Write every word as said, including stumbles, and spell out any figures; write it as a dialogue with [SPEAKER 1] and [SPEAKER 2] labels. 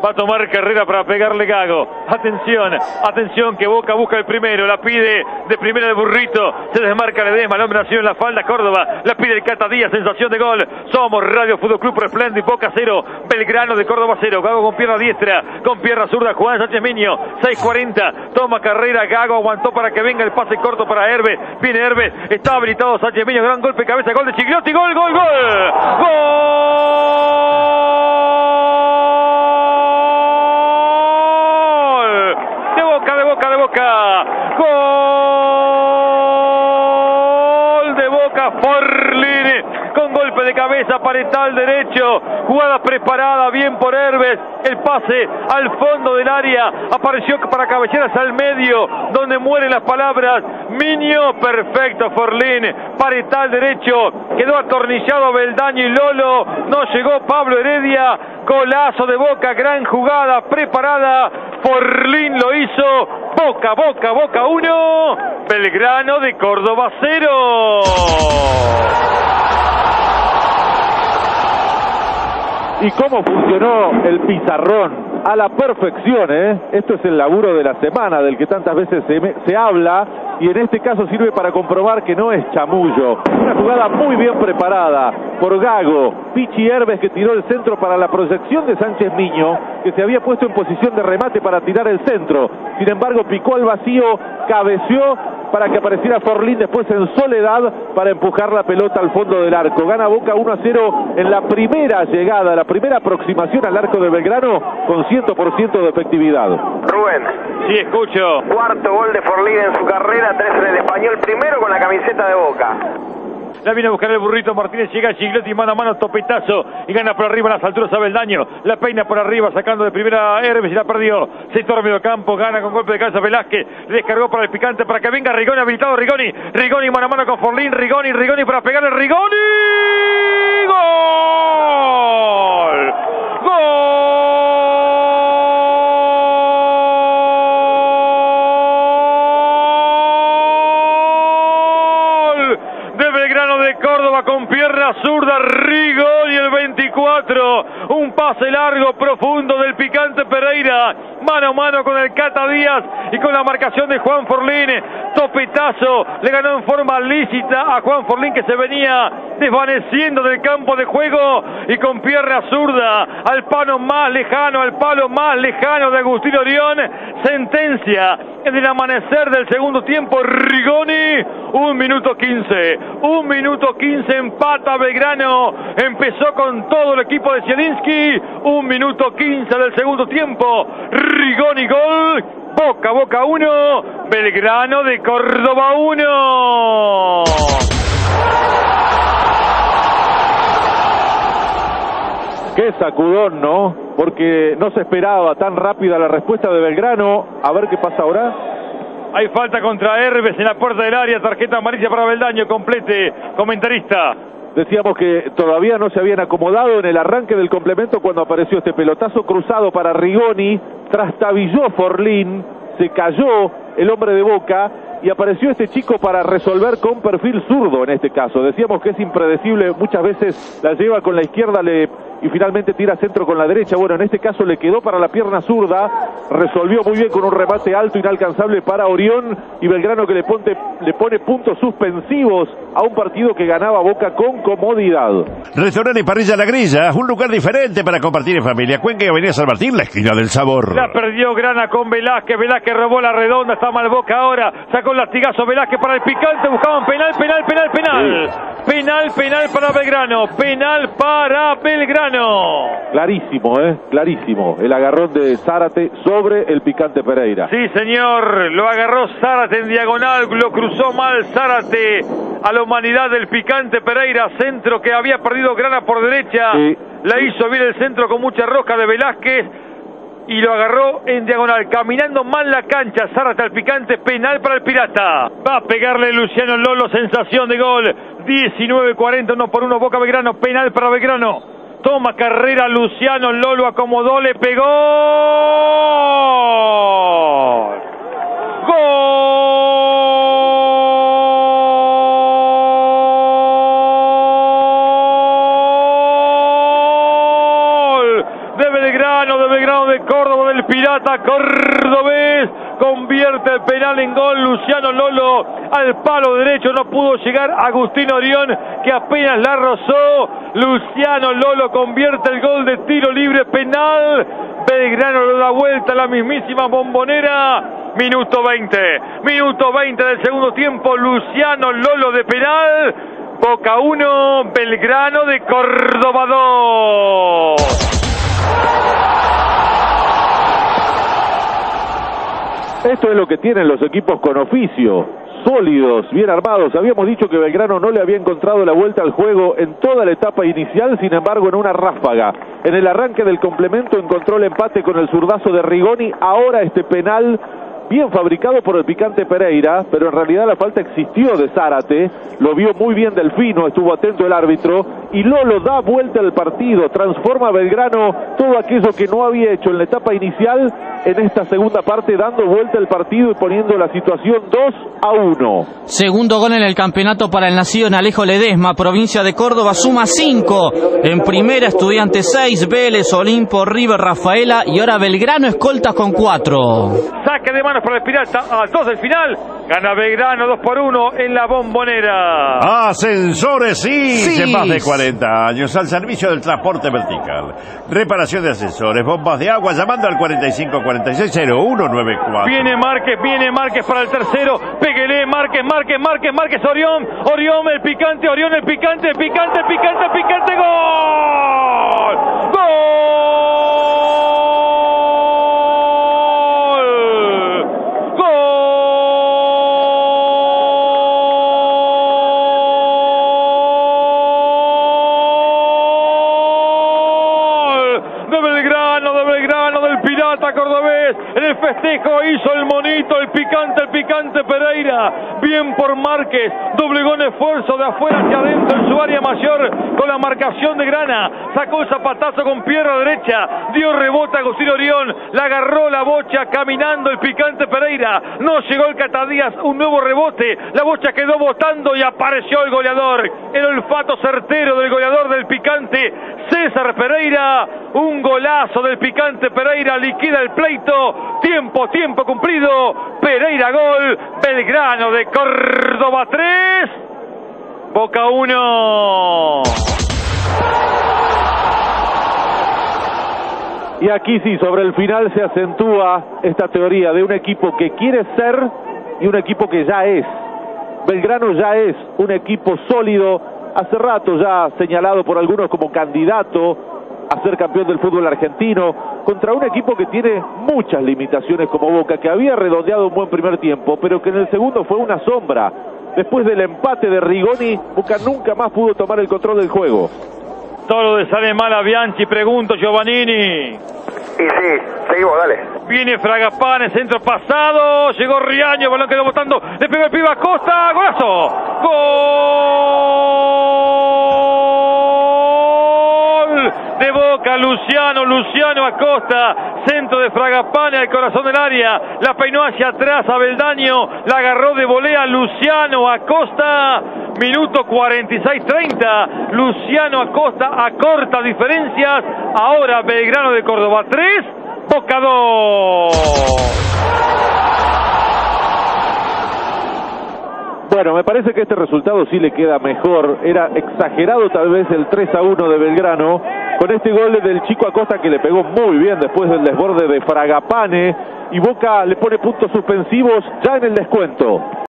[SPEAKER 1] Va a tomar carrera para pegarle Gago. Atención, atención que Boca busca el primero. La pide de primera de Burrito. Se desmarca Ledesma. El hombre nació en la falda, Córdoba. La pide el Cata Díaz. Sensación de gol. Somos Radio Fútbol Club Resplendent. Boca cero. Belgrano de Córdoba cero. Gago con pierna diestra. Con pierna zurda. Juan Sánchez Miño. seis cuarenta. Toma carrera. Gago aguantó para que venga el pase corto para Herbes. Viene Herbes. Está habilitado Sánchez Miño. Gran golpe de cabeza. Gol de Chigliotti. Gol, gol, gol. ¡Gol! De Boca, de Boca, de Boca. Gol de Boca. Forlín con golpe de cabeza, paretal derecho. Jugada preparada, bien por Herbes. El pase al fondo del área. Apareció para cabeceras al medio, donde mueren las palabras. Miño, perfecto Forlín. Paretal derecho. Quedó atornillado Beldaño y Lolo. No llegó Pablo Heredia. Golazo de Boca, gran jugada preparada. Forlín lo hizo. Boca, Boca, Boca uno. Belgrano de Córdoba cero.
[SPEAKER 2] Y cómo funcionó el pizarrón a la perfección, ¿eh? Esto es el laburo de la semana, del que tantas veces se, me, se habla, y en este caso sirve para comprobar que no es chamullo. Una jugada muy bien preparada por Gago. Pichi Herbes, que tiró el centro para la proyección de Sánchez Miño, que se había puesto en posición de remate para tirar el centro. Sin embargo, picó al vacío, cabeceó para que apareciera Forlín después en soledad para empujar la pelota al fondo del arco. Gana Boca uno a cero en la primera llegada, la primera aproximación al arco de Belgrano con cien por ciento de efectividad.
[SPEAKER 3] Rubén.
[SPEAKER 1] Sí, escucho.
[SPEAKER 3] Cuarto gol de Forlín en su carrera, tres en el Español, primero con la camiseta de Boca.
[SPEAKER 1] La viene a buscar el Burrito Martínez, llega Gigliotti mano a mano, topetazo y gana por arriba en las alturas a Beldaño. La peina por arriba, sacando de primera Herbes y la perdió. Sector medio campo, gana con golpe de cabeza Velázquez. Le descargó para el picante para que venga Rigoni, habilitado Rigoni. Rigoni mano a mano con Forlín, Rigoni, Rigoni para pegarle Rigoni. ¡Gol! ¡Gol! Córdoba con pierna zurda, Rigoni el veinticuatro, un pase largo, profundo del picante Pereira, mano a mano con el Cata Díaz y con la marcación de Juan Forlín. Topetazo, le ganó en forma lícita a Juan Forlín, que se venía desvaneciendo del campo de juego, y con pierna zurda al palo más lejano, al palo más lejano de Agustín Orión. Sentencia en el amanecer del segundo tiempo, Rigoni, un minuto quince, un minuto quince, empata Belgrano, empezó con todo el equipo de Zielinski, un minuto quince del segundo tiempo, Rigoni gol, Boca, Boca uno, Belgrano de Córdoba uno.
[SPEAKER 2] Qué sacudón, ¿no? Porque no se esperaba tan rápida la respuesta de Belgrano. A ver qué pasa ahora.
[SPEAKER 1] Hay falta contra Herbes en la puerta del área, tarjeta amarilla para Beldaño, complete, comentarista.
[SPEAKER 2] Decíamos que todavía no se habían acomodado en el arranque del complemento cuando apareció este pelotazo cruzado para Rigoni, trastabilló Forlín, se cayó el hombre de Boca y apareció este chico para resolver con perfil zurdo en este caso. Decíamos que es impredecible, muchas veces la lleva con la izquierda le, y finalmente tira centro con la derecha. Bueno, en este caso le quedó para la pierna zurda, resolvió muy bien con un remate alto, inalcanzable para Orión, y Belgrano que le pone, le pone puntos suspensivos a un partido que ganaba Boca con comodidad.
[SPEAKER 4] Restaurante y Parrilla La Grilla, un lugar diferente para compartir en familia. Cuenca y Avenida San Martín, la esquina del sabor.
[SPEAKER 1] La perdió Grana con Velázquez, Velázquez robó la redonda, está mal Boca ahora, sacó el latigazo Velázquez para el picante, buscaban penal, penal, penal, penal. Sí. Penal, penal para Belgrano, penal para Belgrano.
[SPEAKER 2] Clarísimo, eh, clarísimo, el agarrón de Zárate sobre el picante Pereira.
[SPEAKER 1] Sí, señor, lo agarró Zárate en diagonal, lo cruzó mal Zárate a la humanidad del picante Pereira, centro que había perdido Grana por derecha, sí. La hizo bien el centro con mucha rosca de Velázquez y lo agarró en diagonal, caminando mal la cancha, Zárate al picante, penal para el Pirata. Va a pegarle Luciano Lolo, sensación de gol, diecinueve cuarenta, uno por uno, Boca Belgrano, penal para Belgrano. Toma carrera Luciano Lolo, acomodó, le pegó. ¡Gol! De Belgrano, de Belgrano. Belgrano de Córdoba del Pirata cordobés convierte el penal en gol. Luciano Lolo al palo derecho, no pudo llegar Agustín Orión, que apenas la rozó. Luciano Lolo convierte el gol de tiro libre penal. Belgrano lo da vuelta a la mismísima Bombonera. Minuto veinte, minuto veinte del segundo tiempo. Luciano Lolo de penal. Boca uno, Belgrano de Córdoba dos.
[SPEAKER 2] Esto es lo que tienen los equipos con oficio, sólidos, bien armados. Habíamos dicho que Belgrano no le había encontrado la vuelta al juego en toda la etapa inicial, sin embargo en una ráfaga. En el arranque del complemento encontró el empate con el zurdazo de Rigoni. Ahora este penal bien fabricado por el Picante Pereira, pero en realidad la falta existió de Zárate. Lo vio muy bien Delfino, estuvo atento el árbitro, y Lolo da vuelta al partido, transforma a Belgrano todo aquello que no había hecho en la etapa inicial en esta segunda parte, dando vuelta al partido y poniendo la situación dos a uno.
[SPEAKER 5] Segundo gol en el campeonato para el nacido en Alejo Ledesma, provincia de Córdoba, suma cinco. En primera, Estudiantes seis, Vélez, Olimpo, River, Rafaela, y ahora Belgrano escoltas con cuatro.
[SPEAKER 1] Saque de manos para el Pirata a dos del final. Gana Belgrano dos por uno en la Bombonera.
[SPEAKER 4] Ascensores sí,
[SPEAKER 5] Sí.
[SPEAKER 4] de más de cuarenta años al servicio del transporte vertical. Reparación de ascensores, bombas de agua, llamando al cuarenta y cinco cuarenta y seis cero uno noventa y cuatro.
[SPEAKER 1] Viene Márquez, viene Márquez para el tercero. Péguele, Márquez, Márquez, Márquez, Márquez, Orión. Orión, el picante, Orión, el picante, el picante, el picante, el picante. ¡Gol! ¡Gol! Cordobés, en el festejo hizo el monito, el picante, el picante Pereira, bien por Márquez, doblegó en esfuerzo de afuera hacia adentro en su área mayor con la marcación de Grana, sacó el zapatazo con pierna derecha, dio rebote a Agustín Orión, la agarró la bocha caminando el picante Pereira, no llegó el Catadías, un nuevo rebote, la bocha quedó botando y apareció el goleador, el olfato certero del goleador del picante, César Pereira, un golazo del picante Pereira, liquida el pleito, tiempo, tiempo cumplido, Pereira gol, Belgrano de Córdoba tres, Boca uno.
[SPEAKER 2] Y aquí sí, sobre el final se acentúa esta teoría de un equipo que quiere ser y un equipo que ya es. Belgrano ya es un equipo sólido, hace rato ya señalado por algunos como candidato a ser campeón del fútbol argentino, contra un equipo que tiene muchas limitaciones como Boca, que había redondeado un buen primer tiempo, pero que en el segundo fue una sombra. Después del empate de Rigoni, Boca nunca más pudo tomar el control del juego.
[SPEAKER 1] Todo le sale mal a Bianchi, pregunto, Giovannini.
[SPEAKER 3] Y sí, seguimos, dale.
[SPEAKER 1] Viene Fragapane, centro pasado, llegó Riaño, balón quedó botando, le pegó el pibe a Costa, golazo, gol de Boca, Luciano, Luciano Acosta, centro de Fragapane al corazón del área, la peinó hacia atrás a Beldaño, la agarró de volea Luciano Acosta, minuto cuarenta y seis treinta, Luciano Acosta acorta diferencias, ahora Belgrano de Córdoba tres, Boca dos.
[SPEAKER 2] Bueno, me parece que este resultado sí le queda mejor. Era exagerado tal vez el tres a uno de Belgrano, con este gol del chico Acosta que le pegó muy bien después del desborde de Fragapane, y Boca le pone puntos suspensivos ya en el descuento.